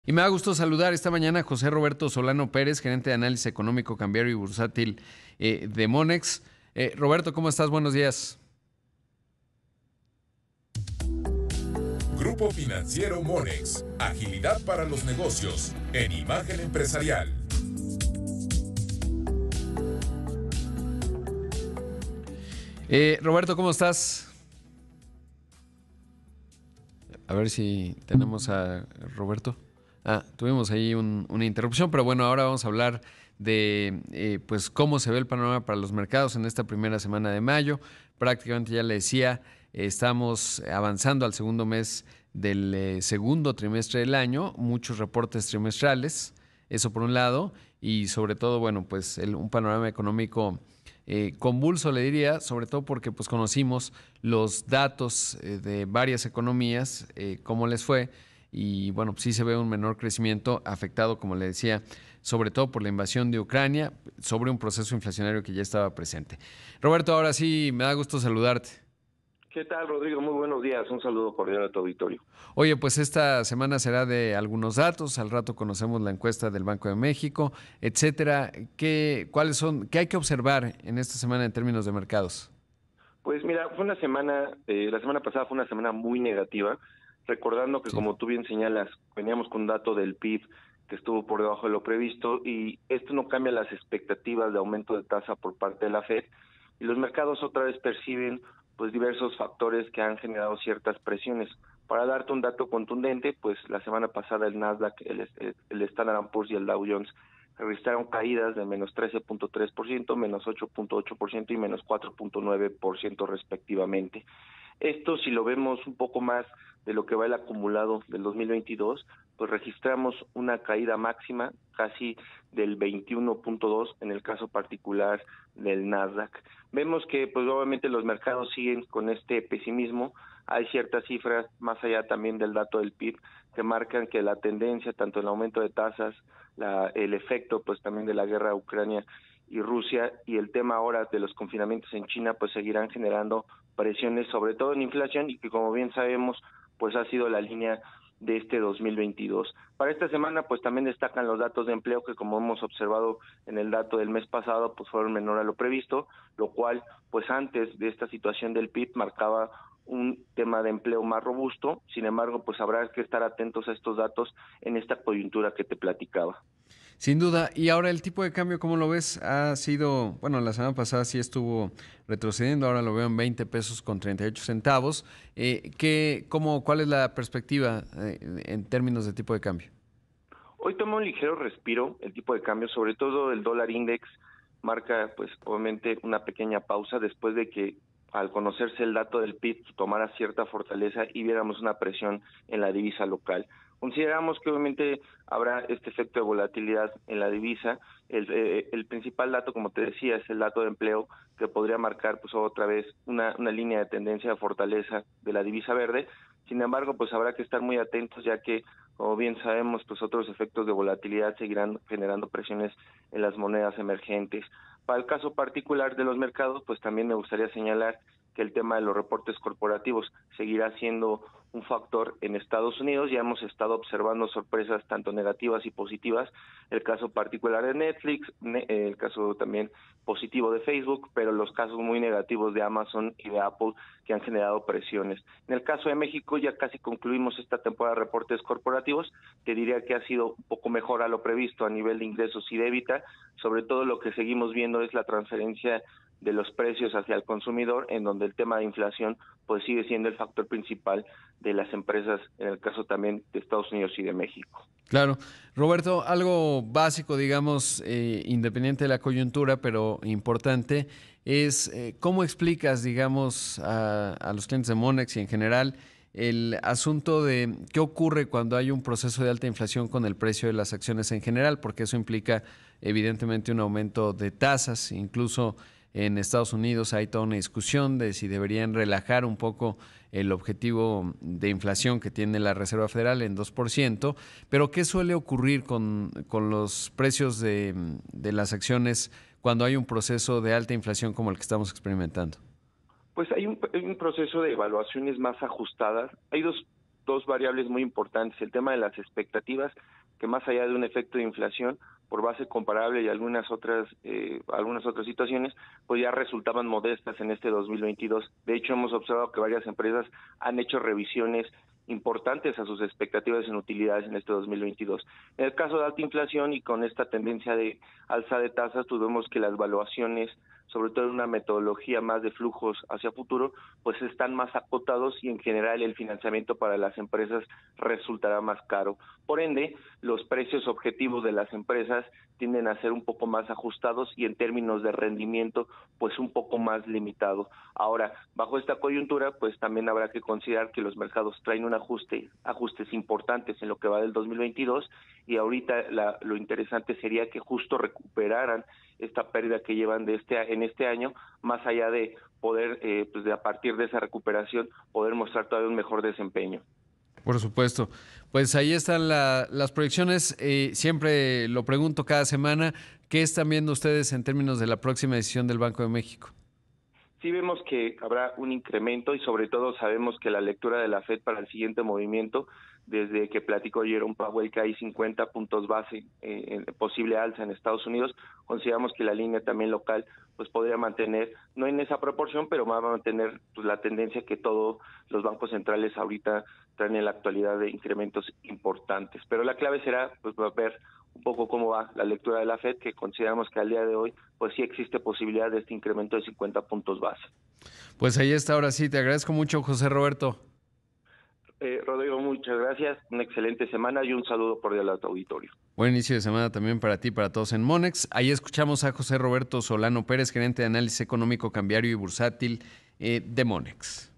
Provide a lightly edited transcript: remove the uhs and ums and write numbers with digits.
Y me da gusto saludar esta mañana a José Roberto Solano Pérez, gerente de análisis económico, cambiario y bursátil de Monex. Roberto, ¿cómo estás? Buenos días. Grupo Financiero Monex. Agilidad para los negocios en imagen empresarial. Roberto, ¿cómo estás? A ver si tenemos a Roberto. Tuvimos ahí una interrupción, pero bueno, ahora vamos a hablar de pues cómo se ve el panorama para los mercados en esta primera semana de mayo. Prácticamente ya le decía, estamos avanzando al segundo mes del segundo trimestre del año, muchos reportes trimestrales, eso por un lado, y sobre todo, bueno, pues un panorama económico convulso, le diría, sobre todo porque pues conocimos los datos de varias economías, cómo les fue, y bueno, pues sí se ve un menor crecimiento afectado, como le decía, sobre todo por la invasión de Ucrania, sobre un proceso inflacionario que ya estaba presente. Roberto, ahora sí, me da gusto saludarte. ¿Qué tal, Rodrigo? Muy buenos días. Un saludo cordial a tu auditorio. Oye, pues esta semana será de algunos datos, al rato conocemos la encuesta del Banco de México, etcétera. ¿Qué hay que observar en esta semana en términos de mercados? Pues mira, fue una semana, la semana pasada fue una semana muy negativa, recordando que Sí. como tú bien señalas, veníamos con un dato del PIB que estuvo por debajo de lo previsto y esto no cambia las expectativas de aumento de tasa por parte de la Fed y los mercados otra vez perciben pues diversos factores que han generado ciertas presiones. Para darte un dato contundente, pues la semana pasada el Nasdaq, el Standard & Poor's y el Dow Jones registraron caídas de menos 13.3%, menos 8.8% y menos 4.9% respectivamente. Esto, si lo vemos un poco más de lo que va el acumulado del 2022, pues registramos una caída máxima casi del 21.2 en el caso particular del Nasdaq. Vemos que pues obviamente los mercados siguen con este pesimismo. Hay ciertas cifras más allá también del dato del PIB que marcan que la tendencia, tanto el aumento de tasas, el efecto pues también de la guerra de Ucrania y Rusia y el tema ahora de los confinamientos en China pues seguirán generando presiones sobre todo en inflación y que como bien sabemos pues ha sido la línea de este 2022. Para esta semana pues también destacan los datos de empleo que como hemos observado en el dato del mes pasado pues fueron menor a lo previsto, lo cual pues antes de esta situación del PIB marcaba un tema de empleo más robusto. Sin embargo pues habrá que estar atentos a estos datos en esta coyuntura que te platicaba. Sin duda. Y ahora el tipo de cambio, ¿cómo lo ves? Ha sido, bueno, la semana pasada sí estuvo retrocediendo, ahora lo veo en 20 pesos con 38 centavos. ¿Cuál es la perspectiva en términos de tipo de cambio? Hoy toma un ligero respiro el tipo de cambio, sobre todo el dólar index marca pues obviamente una pequeña pausa después de que al conocerse el dato del PIB tomara cierta fortaleza y viéramos una presión en la divisa local. Consideramos que obviamente habrá este efecto de volatilidad en la divisa. El principal dato, como te decía, es el dato de empleo que podría marcar pues otra vez una línea de tendencia de fortaleza de la divisa verde. Sin embargo, pues habrá que estar muy atentos ya que, como bien sabemos, pues otros efectos de volatilidad seguirán generando presiones en las monedas emergentes. Para el caso particular de los mercados, pues también me gustaría señalar que el tema de los reportes corporativos seguirá siendo un factor en Estados Unidos. Ya hemos estado observando sorpresas tanto negativas y positivas, el caso particular de Netflix, el caso también positivo de Facebook, pero los casos muy negativos de Amazon y de Apple que han generado presiones. En el caso de México ya casi concluimos esta temporada de reportes corporativos, que diría que ha sido un poco mejor a lo previsto a nivel de ingresos y de EBITDA. Sobre todo lo que seguimos viendo es la transferencia de los precios hacia el consumidor, en donde el tema de inflación pues sigue siendo el factor principal de las empresas, en el caso también de Estados Unidos y de México. Claro. Roberto, algo básico, digamos, independiente de la coyuntura, pero importante, es cómo explicas, digamos, a los clientes de Monex y en general el asunto de qué ocurre cuando hay un proceso de alta inflación con el precio de las acciones en general, porque eso implica evidentemente un aumento de tasas, incluso en Estados Unidos hay toda una discusión de si deberían relajar un poco el objetivo de inflación que tiene la Reserva Federal en 2%, pero ¿qué suele ocurrir con los precios de las acciones cuando hay un proceso de alta inflación como el que estamos experimentando? Pues hay un proceso de evaluaciones más ajustadas. Hay dos dos variables muy importantes. El tema de las expectativas, que más allá de un efecto de inflación, por base comparable y algunas otras situaciones, pues ya resultaban modestas en este 2022. De hecho, hemos observado que varias empresas han hecho revisiones importantes a sus expectativas en utilidades en este 2022. En el caso de alta inflación y con esta tendencia de alza de tasas, pues vemos que las valuaciones, sobre todo en una metodología más de flujos hacia futuro, pues están más acotados y en general el financiamiento para las empresas resultará más caro. Por ende, los precios objetivos de las empresas tienden a ser un poco más ajustados y en términos de rendimiento, pues un poco más limitado. Ahora, bajo esta coyuntura, pues también habrá que considerar que los mercados traen un ajustes importantes en lo que va del 2022 y ahorita lo interesante sería que justo recuperaran esta pérdida que llevan en este año, más allá de poder, pues de a partir de esa recuperación, poder mostrar todavía un mejor desempeño. Por supuesto. Pues ahí están las proyecciones. Siempre lo pregunto cada semana. ¿Qué están viendo ustedes en términos de la próxima decisión del Banco de México? Sí vemos que habrá un incremento y sobre todo sabemos que la lectura de la FED para el siguiente movimiento, desde que platicó Jerome Powell que hay 50 puntos base en posible alza en Estados Unidos, consideramos que la línea también local pues podría mantener, no en esa proporción, pero va a mantener pues, la tendencia que todos los bancos centrales ahorita traen en la actualidad de incrementos importantes. Pero la clave será pues ver un poco cómo va la lectura de la FED, que consideramos que al día de hoy pues sí existe posibilidad de este incremento de 50 puntos base. Pues ahí está, ahora sí, te agradezco mucho, José Roberto. Rodrigo, muchas gracias, una excelente semana y un saludo cordial a tu auditorio. Buen inicio de semana también para ti y para todos en Monex. Ahí escuchamos a José Roberto Solano Pérez, gerente de análisis económico, cambiario y bursátil de Monex.